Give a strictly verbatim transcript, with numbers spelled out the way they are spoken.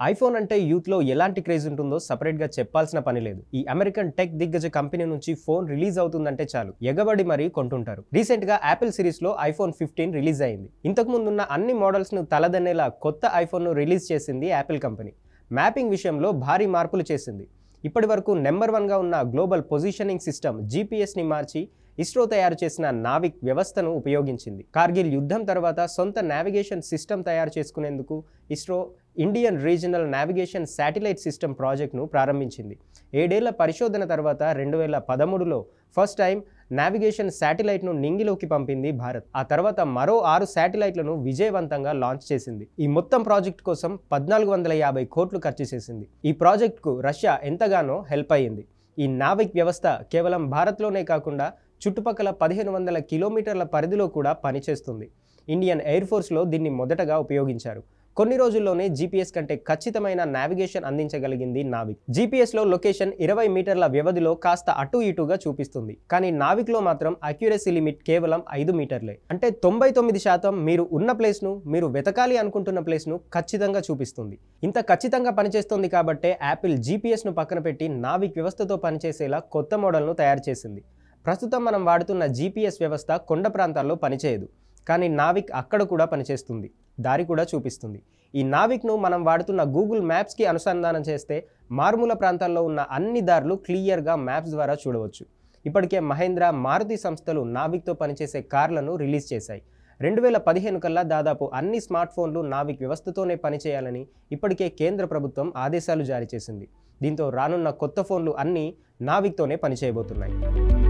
IPhone అంటే యూత్లో ఎలాంటి క్రేజ్ ఉంటుందో సపరేట్గా చెప్పాల్సిన పని లేదు. ఈ అమెరికన్ టెక్ దిగ్గజ కంపెనీ నుంచి ఫోన్ రిలీజ్ అవుతుందంటే చాలు ఎగబడి మరీ కొంటుంటారు. రీసెంట్గా యాపిల్ సిరీస్లో ఐఫోన్ ఫిఫ్టీన్ రిలీజ్ అయింది. ఇంతకు ముందున్న అన్ని మోడల్స్ను తలదన్నేలా కొత్త ఐఫోన్ను రిలీజ్ చేసింది యాపిల్ కంపెనీ. మ్యాపింగ్ విషయంలో భారీ మార్పులు చేసింది. ఇప్పటి వరకు నెంబర్ వన్గా ఉన్న గ్లోబల్ పొజిషనింగ్ సిస్టమ్ జీపీఎస్ని మార్చి ఇస్రో తయారు చేసిన నావిక్ వ్యవస్థను ఉపయోగించింది. కార్గిల్ యుద్ధం తర్వాత సొంత నావిగేషన్ సిస్టమ్ తయారు చేసుకునేందుకు ISRO Indian regional navigation satellite system ప్రాజెక్ట్ను ప్రారంభించింది. ఏడేళ్ల పరిశోధన తర్వాత రెండు వేల పదమూడులో ఫస్ట్ టైం నావిగేషన్ శాటిలైట్ను నింగిలోకి పంపింది భారత్. ఆ తర్వాత మరో ఆరు శాటిలైట్లను విజయవంతంగా లాంచ్ చేసింది. ఈ మొత్తం ప్రాజెక్ట్ కోసం పద్నాలుగు వందల యాభై కోట్లు ఖర్చు చేసింది. ఈ ప్రాజెక్ట్కు రష్యా ఎంతగానో హెల్ప్ అయ్యింది. ఈ నావిక్ వ్యవస్థ కేవలం భారత్లోనే కాకుండా చుట్టుపక్కల పదిహేను వందల కిలోమీటర్ల పరిధిలో కూడా పనిచేస్తుంది. ఇండియన్ ఎయిర్ ఫోర్స్లో దీన్ని మొదటగా ఉపయోగించారు. కొన్ని రోజుల్లోనే జీపీఎస్ కంటే ఖచ్చితమైన నావిగేషన్ అందించగలిగింది నావిక్. జీపీఎస్లో లొకేషన్ ఇరవై మీటర్ల వ్యవధిలో కాస్త అటు ఇటుగా చూపిస్తుంది. కానీ నావిక్లో మాత్రం అక్యురసీ లిమిట్ కేవలం ఐదు మీటర్లే. అంటే తొంభై తొమ్మిది శాతం మీరు ఉన్న ప్లేస్ను, మీరు వెతకాలి అనుకుంటున్న ప్లేస్ను ఖచ్చితంగా చూపిస్తుంది. ఇంత ఖచ్చితంగా పనిచేస్తుంది కాబట్టే యాపిల్ జీపీఎస్ను పక్కన పెట్టి నావిక్ వ్యవస్థతో పనిచేసేలా కొత్త మోడల్ను తయారు చేసింది. ప్రస్తుతం మనం వాడుతున్న జీపీఎస్ వ్యవస్థ కొండ ప్రాంతాల్లో పనిచేయదు. కానీ నావిక్ అక్కడ కూడా పనిచేస్తుంది, దారి కూడా చూపిస్తుంది. ఈ నావిక్ను మనం వాడుతున్న గూగుల్ మ్యాప్స్కి అనుసంధానం చేస్తే మారుమూల ప్రాంతాల్లో ఉన్న అన్ని దారులు క్లియర్గా మ్యాప్స్ ద్వారా చూడవచ్చు. ఇప్పటికే మహేంద్ర, మారుతి సంస్థలు నావిక్తో పనిచేసే కార్లను రిలీజ్ చేశాయి. రెండు వేల పదిహేను కల్లా దాదాపు అన్ని స్మార్ట్ ఫోన్లు నావిక్ వ్యవస్థతోనే పనిచేయాలని ఇప్పటికే కేంద్ర ప్రభుత్వం ఆదేశాలు జారీ చేసింది. దీంతో రానున్న కొత్త ఫోన్లు అన్నీ నావిక్తోనే పనిచేయబోతున్నాయి.